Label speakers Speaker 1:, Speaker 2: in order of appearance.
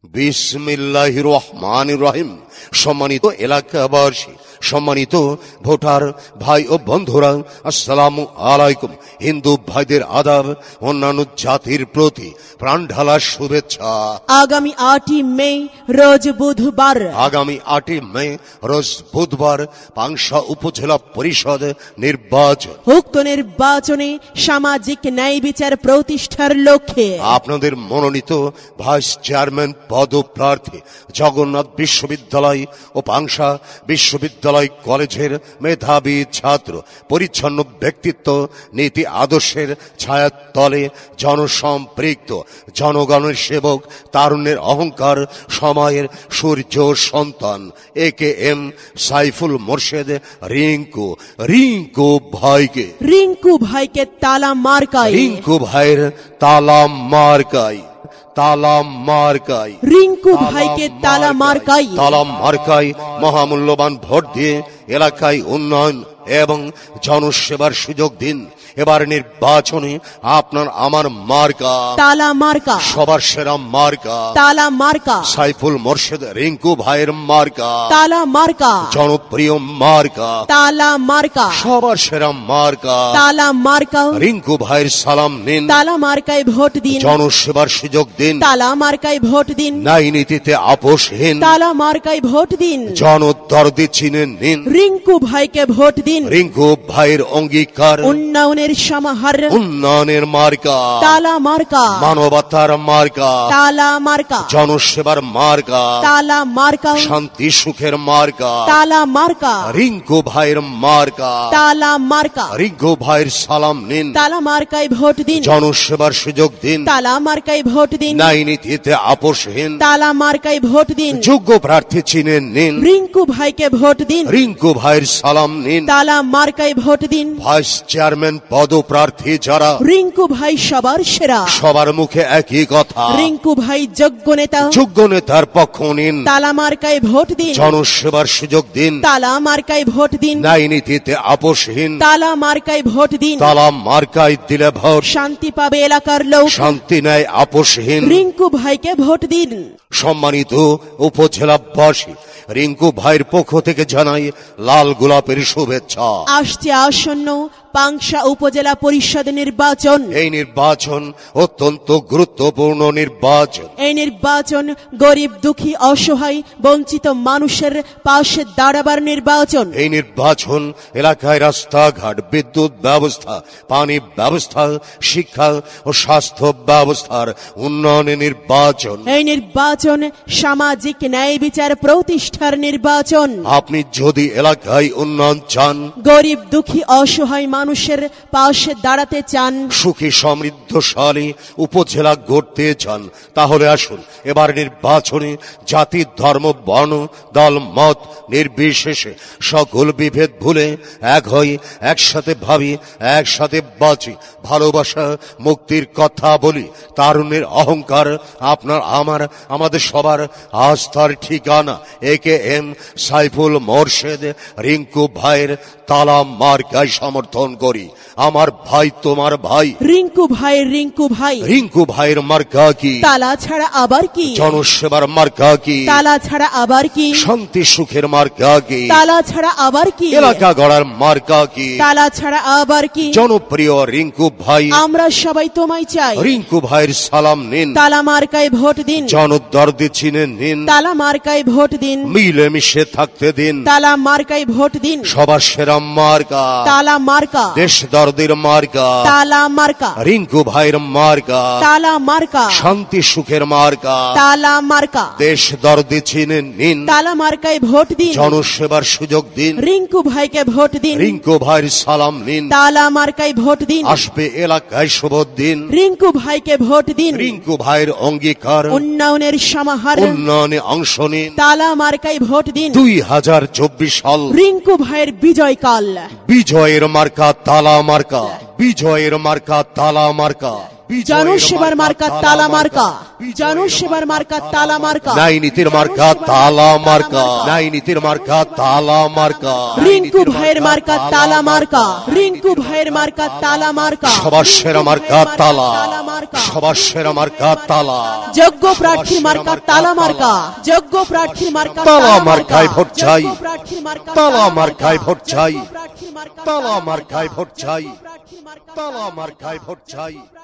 Speaker 1: বিসমিল্লাহির রহমানির রহিম। সম্মানিত এলাকাবাসী, সম্মানিত ভোটার ভাই ও বন্ধুরা, আসসালামু আলাইকুম। হিন্দু ভাইদের আদাব, অন্যান্য জাতির প্রতি প্রাণ ঢালা শুভেচ্ছা।
Speaker 2: আগামী 8ই মে রোজ বুধবার,
Speaker 1: আগামী 8ই মে রোজ বুধবার পাংশা উপজেলা পরিষদ নির্বাচন।
Speaker 2: উক্ত নির্বাচনে সামাজিক ন্যায় বিচার প্রতিষ্ঠার লক্ষ্যে
Speaker 1: আপনাদের মনোনীত ভাইস চেয়ারম্যান পদপ্রার্থী জগন্নাথ বিশ্ববিদ্যালয় ও পাংশা বিশ্ববিদ্যালয় কলেজের মেধাবী ছাত্র, পরিচ্ছন্ন ব্যক্তিত্ব, নীতি আদর্শের ছায়ার তলে জনসম্পৃক্ত, জনগণের সেবক, তারুণ্যের অহংকার, সময়ের সূর্য সন্তান AKM সাইফুল মোর্শেদ রিঙ্কু ভাইকে
Speaker 2: তালা মার্কায়,
Speaker 1: রিঙ্কু ভাইয়ের তালা মার্কায়
Speaker 2: রিঙ্কু ভাইকে তালা মার্কায়
Speaker 1: মহামূল্যবান ভোট দিয়ে এলাকায় উন্নয়ন এবং জনসেবার সুযোগ দিন। এবার নির্বাচনে আপনার আমার মার্কা
Speaker 2: তালা মার্কা,
Speaker 1: সবার সেরা মার্কা
Speaker 2: তালা মার্কা,
Speaker 1: সাইফুল মোর্শেদ রিঙ্কু ভাইয়ের মার্কা
Speaker 2: তালা মার্কা,
Speaker 1: জনপ্রিয় মার্কা
Speaker 2: তালা মার্কা,
Speaker 1: সবার সেরা মার্কা
Speaker 2: তালা মার্কা।
Speaker 1: রিঙ্কু ভাইয়ের সালাম নিন,
Speaker 2: তালা মার্কায় ভোট দিন,
Speaker 1: জনসেবার সুযোগ দিন,
Speaker 2: তালা মার্কায় ভোট দিন,
Speaker 1: ন্যায় নীতিতে আপোষহীন,
Speaker 2: তালা মার্কায় ভোট দিন,
Speaker 1: জনদরদি চিনে নিন।
Speaker 2: রিঙ্কু ভাইকে ভোট দিন,
Speaker 1: রিঙ্কু ভাইয়ের অঙ্গীকার
Speaker 2: উন্নয়নের সমাহার,
Speaker 1: উন্নয়নের মার্কা
Speaker 2: তালা মার্কা,
Speaker 1: মানবতার মার্কা
Speaker 2: তালা মার্কা,
Speaker 1: জনসেবার মার্কা,
Speaker 2: তালা মার্কা,
Speaker 1: শান্তি সুখের মার্কা
Speaker 2: তালা মার্কা,
Speaker 1: রিঙ্কু ভাইয়ের মার্কা,
Speaker 2: তালা মার্কা।
Speaker 1: রিঙ্কু ভাইয়ের সালাম নিন,
Speaker 2: তালা মার্কায় ভোট দিন,
Speaker 1: জনসেবার সুযোগ দিন,
Speaker 2: তালা মার্কায় ভোট দিন,
Speaker 1: ন্যায় নীতিতে আপোষহীন,
Speaker 2: তালা মার্কায় ভোট দিন,
Speaker 1: যোগ্য প্রার্থী চিনে নিন।
Speaker 2: রিঙ্কু ভাইকে ভোট দিন,
Speaker 1: রিঙ্কু ভাইয়ের সালাম নিন।
Speaker 2: তালা মার্কায় ভোট দিন।
Speaker 1: ভাইস চেয়ারম্যান পদপ্রার্থী যারা,
Speaker 2: রিঙ্কু ভাই সবার সেরা,
Speaker 1: সবার মুখে একই কথা,
Speaker 2: রিঙ্কু ভাই যোগ্য নেতা,
Speaker 1: যোগ্য নেতার পক্ষ নিন,
Speaker 2: তালা মার্কায় ভোট দিন,
Speaker 1: জনসেবার সুযোগ দিন,
Speaker 2: তালা মার্কায় ভোট দিন,
Speaker 1: ন্যায় নীতিতে আপোষহীন,
Speaker 2: তালা মার্কায় ভোট দিন।
Speaker 1: তালা মার্কায় দিলে ভোট
Speaker 2: শান্তি পাবে এলাকার লোক,
Speaker 1: শান্তি ন্যায় আপোষহীন।
Speaker 2: রিঙ্কু ভাইকে ভোট দিন।
Speaker 1: সম্মানিত উপজেলাবাসী, রিঙ্কু ভাইয়ের পক্ষ থেকে জানাই লাল গোলাপের শুভেচ্ছা।
Speaker 2: আসছে আসন্ন পাংশা উপজেলা পরিষদ নির্বাচন।
Speaker 1: এই নির্বাচন অত্যন্ত গুরুত্বপূর্ণ নির্বাচন।
Speaker 2: এই নির্বাচন গরিব, দুঃখী, অসহায়, বঞ্চিত মানুষের পাশে দাঁড়াবার নির্বাচন।
Speaker 1: এই নির্বাচন এলাকায় রাস্তাঘাট, বিদ্যুৎ ব্যবস্থা, পানি ব্যবস্থা, শিক্ষা ও স্বাস্থ্য ব্যবস্থার উন্নয়নের নির্বাচন।
Speaker 2: এই নির্বাচন সামাজিক ন্যায় বিচার প্রতিষ্ঠার নির্বাচন।
Speaker 1: আপনি যদি এলাকায় উন্নয়ন চান,
Speaker 2: গরিব, দুঃখী, অসহায় মানুষের পাশে দাঁড়াতে চান,
Speaker 1: সুখী সমৃদ্ধশালী উপজেলা গড়তে চান, তাহলে আসুন এবার নির্বাচনে জাতি, ধর্ম, বর্ণ, দল, মত নির্বিশেষে সকল বিভেদ ভুলে এক হই, একসাথে ভাবি, একসাথে বাঁচি, ভালোবাসা, মুক্তির কথা বলি। তারুণ্যের অহংকার আপনার আমার আমাদের সবার আস্থার ঠিকানা AKM সাইফুল মোর্শেদ রিঙ্কু ভাইয়ের তালা মার্কায় সমর্থন করি। আমার ভাই তোমার ভাই
Speaker 2: রিঙ্কু ভাই,
Speaker 1: রিঙ্কু ভাইয়ের মার্কা কি?
Speaker 2: তালা ছাড়া আবার কি?
Speaker 1: জনসেবার মার্কা কি?
Speaker 2: তালা ছাড়া আবার কি?
Speaker 1: শান্তি সুখের মার্কা কি?
Speaker 2: তালা ছাড়া আবার কি?
Speaker 1: এলাকা গড়ার মার্কা কি?
Speaker 2: তালা ছাড়া আবার কি?
Speaker 1: জনপ্রিয় রিঙ্কু ভাই,
Speaker 2: আমরা সবাই তোমায় চাই।
Speaker 1: রিঙ্কু ভাইয়ের সালাম নিন,
Speaker 2: তালা মার্কায় ভোট দিন,
Speaker 1: জনদরদি চিনে নিন,
Speaker 2: তালা মার্কায় ভোট দিন,
Speaker 1: মিলেমিশে থাকতে দিন।
Speaker 2: তালা মার্কায় ভোট দিন,
Speaker 1: সবার সেরা মার্কা
Speaker 2: তালা মার্কা,
Speaker 1: দেশ দরদির মার্কা
Speaker 2: তালা মার্কা,
Speaker 1: রিঙ্কু ভাইয়ের মার্কা
Speaker 2: তালা মার্কা,
Speaker 1: শান্তি সুখের মার্কা
Speaker 2: তালা মার্কা।
Speaker 1: দেশ দরদি চিনে নিন,
Speaker 2: তালা মার্কায় ভোট দিন,
Speaker 1: জনসেবার সুযোগ দিন,
Speaker 2: রিঙ্কু ভাইকে ভোট দিন,
Speaker 1: রিঙ্কু ভাইয়ের সালাম নিন।
Speaker 2: তালা মার্কায় ভোট দিন,
Speaker 1: আসবে এলাকায় শুভ দিন,
Speaker 2: রিঙ্কু ভাইকে ভোট দিন,
Speaker 1: রিঙ্কু ভাইয়ের অঙ্গীকার,
Speaker 2: উন্নয়নের সমাহার,
Speaker 1: উন্নয়নে অংশ নিন।
Speaker 2: তালা মার্কায় ভোট দিন।
Speaker 1: 2024 সাল
Speaker 2: রিঙ্কু ভাইয়ের বিজয়কাল,
Speaker 1: বিজয়ের মার্কা তালা মার্কা, বিজয়ের মার্কা তালা মার্কা,
Speaker 2: জনসেবার মার্কা তালা মার্কা, জনসেবার মার্কা তালা মার্কা,
Speaker 1: নাই নীতির মার্কা তালা মার্কা, নাই নীতির মার্কা তালা মার্কা,
Speaker 2: রিঙ্কু ভাইয়ের মার্কা তালা মার্কা, রিঙ্কু ভাইয়ের মার্কা তালা মার্কা,
Speaker 1: সবার সেরা মার্কা তালা, সবার সেরা মার্কা তালা,
Speaker 2: যোগ্য প্রার্থীর মার্কা তালা মার্কা, যোগ্য প্রার্থীর মার্কা
Speaker 1: তালা মার্কায় ভোট চাই,
Speaker 2: যোগ্য প্রার্থীর মার্কা
Speaker 1: তালা মার্কায় ভোট চাই,
Speaker 2: প্রার্থীর মার্কা
Speaker 1: তালা মার্কায় ভোট চাই,
Speaker 2: প্রার্থীর মার্কা
Speaker 1: তালা মার্কায় ভোট চাই।